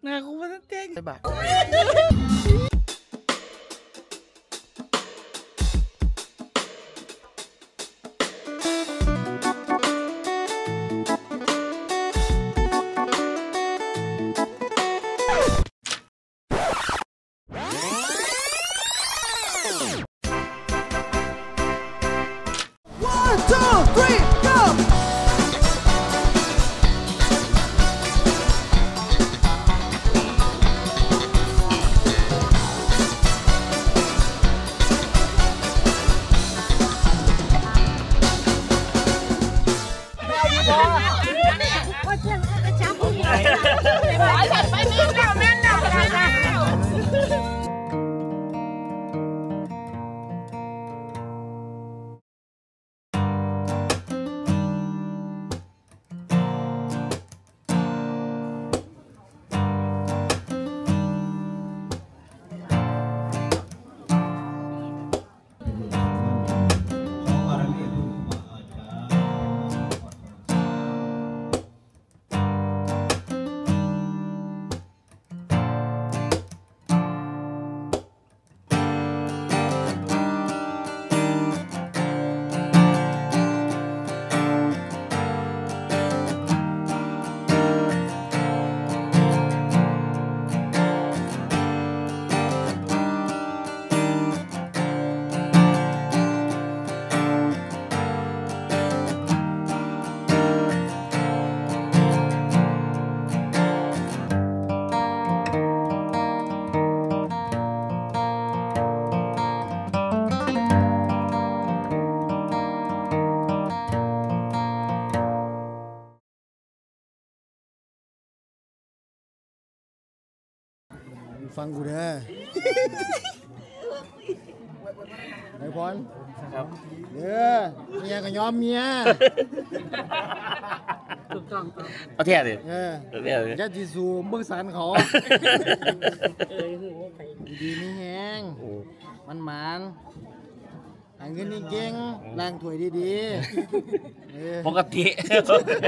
น้ากูมันเต้นไปบ่าฟังกูเด้อไอ้พรครับเด้อเมียก็ยอมเมียถูกต้องเอาเทียบดิจะจีซูเบื้องสันเขาดีนี่แห้งมันหมานหาเงินนี่เก่งล้างถ้วยดีๆปกติ